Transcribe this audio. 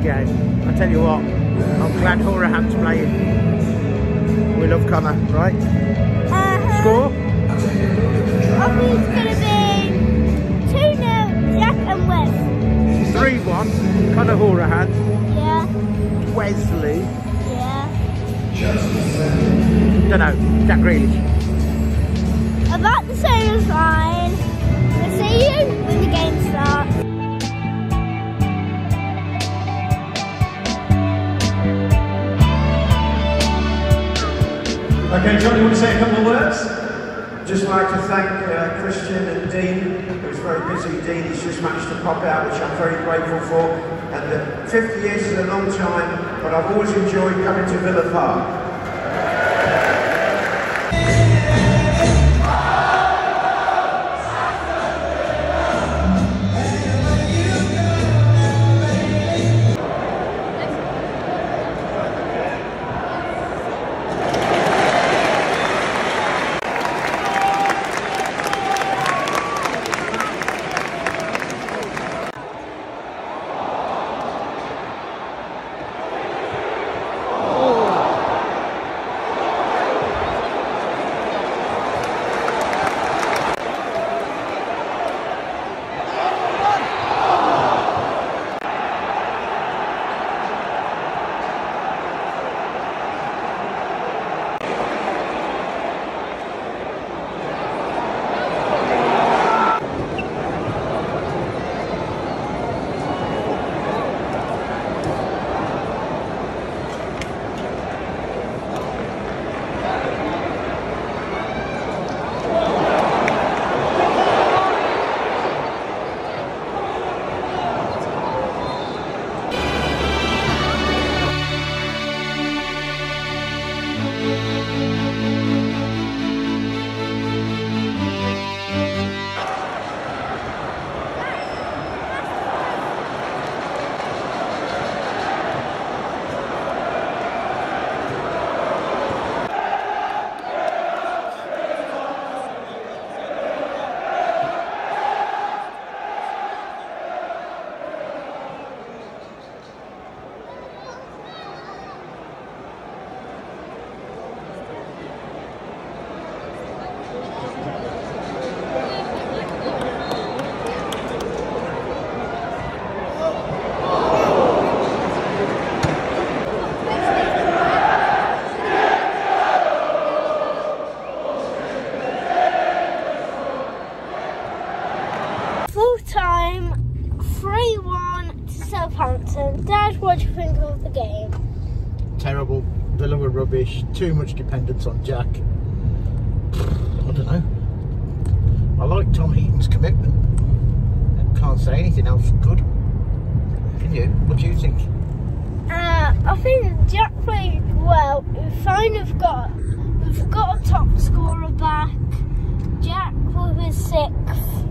game. I tell you what, I'm glad Horahan's playing. We love Connor, right? Score? I think it's going to be 2-0, Jack and Wes. 3-1, Connor Horahan. Yeah. Wesley. Yeah. Don't know, Jack Grealish. About the same as mine. We'll see you when the game starts. Okay, John, you want to say a couple of words? Just like to thank Christian and Dean, who's very busy. Dean, he's just managed to pop out, which I'm very grateful for. And 50 years is a long time, but I've always enjoyed coming to Villa Park. Full-time, 3-1 to Southampton. Dad, what do you think of the game? Terrible. Villa were rubbish. Too much dependence on Jack. I don't know. I like Tom Heaton's commitment. Can't say anything else good. Can you? What do you think? I think Jack played well. We've got a top scorer back. Jack with his 6th.